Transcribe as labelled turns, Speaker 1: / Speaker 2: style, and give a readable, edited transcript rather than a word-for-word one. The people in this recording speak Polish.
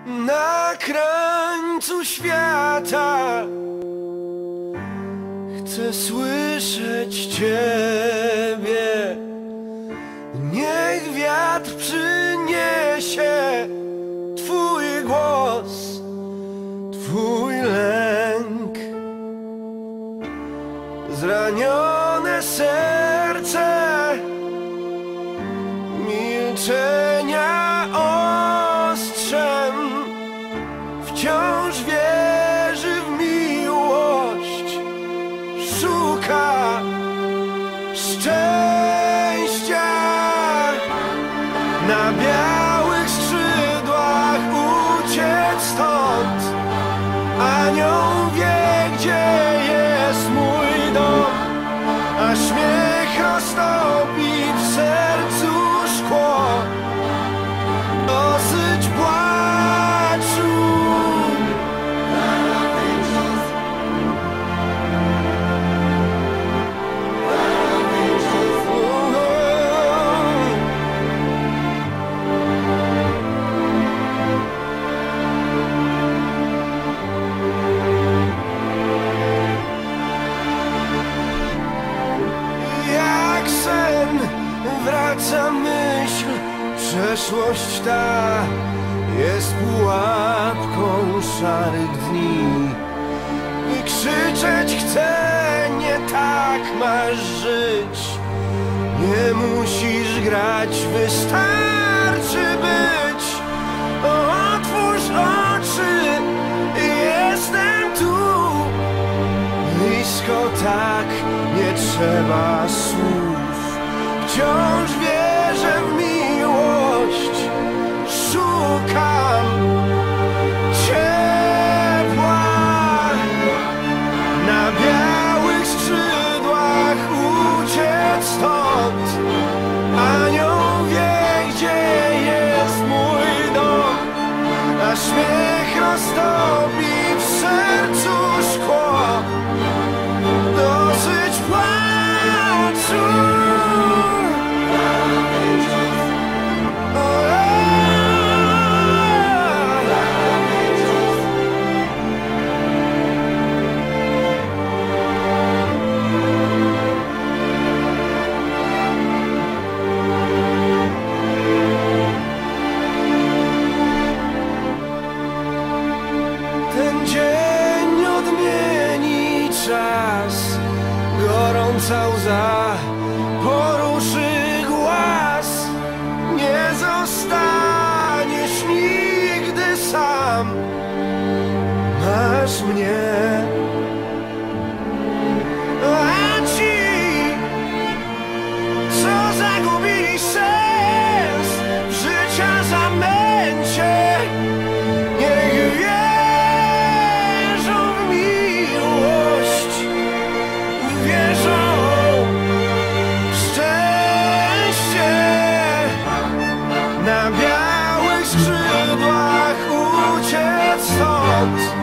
Speaker 1: Na krańcu świata chcę słyszeć Ciebie. Niech wiatr przyniesie Twój głos, Twój lęk. Zranione serce milczenia ostrzem wciąż wierzy w miłość, szuka szczęścia. Na białych skrzydłach uciec stąd. Anioł wie, gdzie jest mój dom, a śmiech roztopi w sercu szkło. Dosyć płaczu. Jak sen wraca myśl, przeszłość ta jest pułapką szarych dni. I krzyczeć chcę, nie tak masz żyć. Nie musisz grać, wystarczy być. Otwórz oczy, jestem tu. Blisko tak, nie trzeba słów. Wciąż wierzę w miłość, szukam ciepła. Na białych skrzydłach uciec stąd. Anioł wie, gdzie jest mój dom, a śmiech roztopi w sercu szkło. Dosyć płaczu. Ten dzień odmieni czas, gorąca łza poruszy głaz. Nie zostaniesz nigdy sam, masz mnie. A ci, co zagubili sens w życia zamęcie, niech wierzą w miłość, wierzą w szczęście. Na białych skrzydłach uciec stąd.